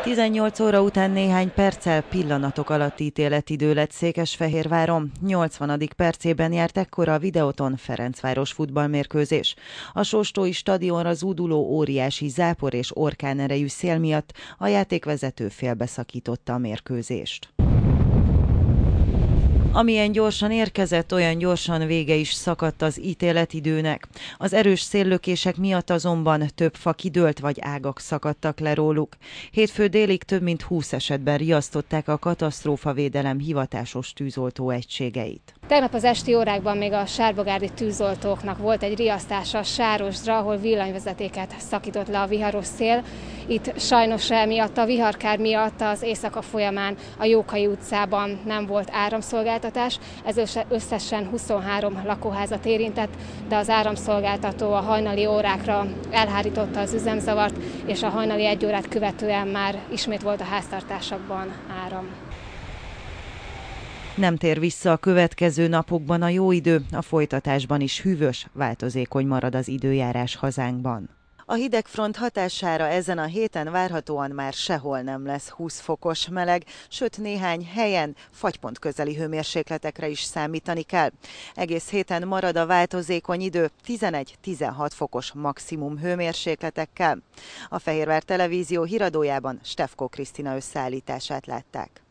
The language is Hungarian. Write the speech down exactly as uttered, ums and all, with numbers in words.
tizennyolc óra után néhány perccel pillanatok alatti ítéletidő lett Székesfehérváron. nyolcvanadik percében járt ekkor a Videoton Ferencváros futballmérkőzés. A sóstói stadionra zúduló óriási zápor és orkánerejű szél miatt a játékvezető félbeszakította a mérkőzést. Amilyen gyorsan érkezett, olyan gyorsan vége is szakadt az ítéletidőnek. Az erős széllökések miatt azonban több fa kidőlt vagy ágak szakadtak le róluk. Hétfő délig több mint húsz esetben riasztották a katasztrófavédelem hivatásos tűzoltó egységeit. Tegnap az esti órákban még a sárbogárdi tűzoltóknak volt egy riasztása Sárosdra, ahol villanyvezetéket szakított le a viharos szél. Itt sajnos emiatt a viharkár miatt az éjszaka folyamán a Jókai utcában nem volt áramszolgáltatás. Ez összesen huszonhárom lakóházat érintett, de az áramszolgáltató a hajnali órákra elhárította az üzemzavart, és a hajnali egy órát követően már ismét volt a háztartásokban áram. Nem tér vissza a következő napokban a jó idő, a folytatásban is hűvös, változékony marad az időjárás hazánkban. A hidegfront hatására ezen a héten várhatóan már sehol nem lesz húsz fokos meleg, sőt néhány helyen fagypont közeli hőmérsékletekre is számítani kell. Egész héten marad a változékony idő tizenegy-tizenhat fokos maximum hőmérsékletekkel. A Fehérvár Televízió híradójában Stefko Krisztina összeállítását látták.